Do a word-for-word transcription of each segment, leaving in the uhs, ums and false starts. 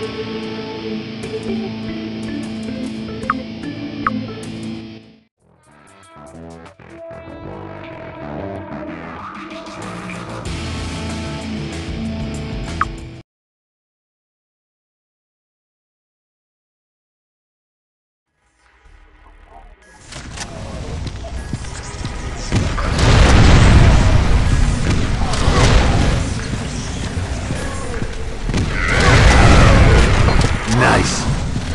Nice.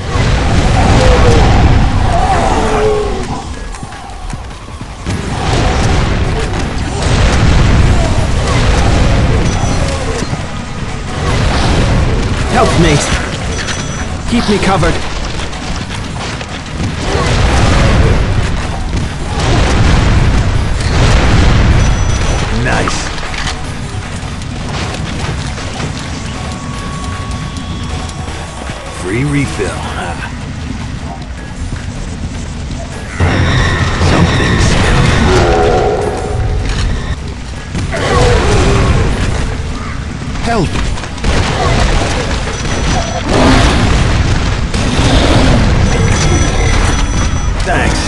Help me. Keep me covered. Nice. Free refill. Ah. Something's help. Thanks.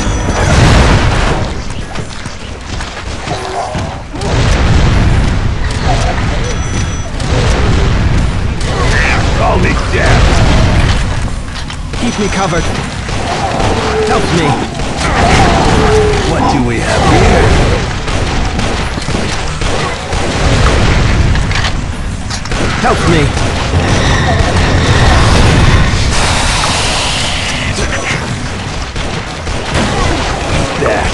Call me death. Keep me covered. Help me. What do we have here? Help me. That.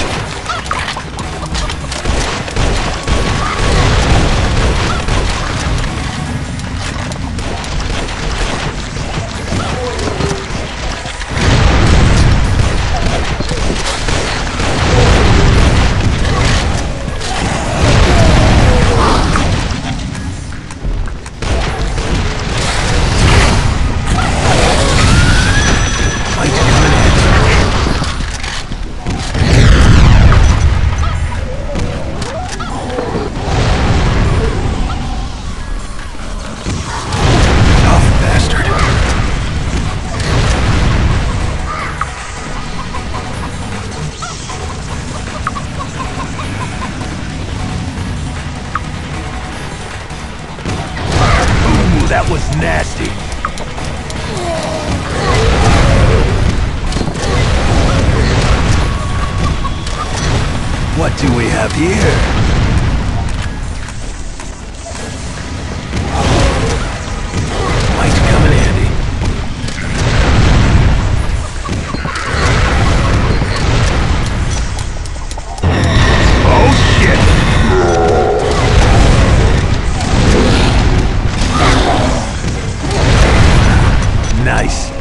That was nasty. What do we have here? Might come in handy. Oh shit! Nice.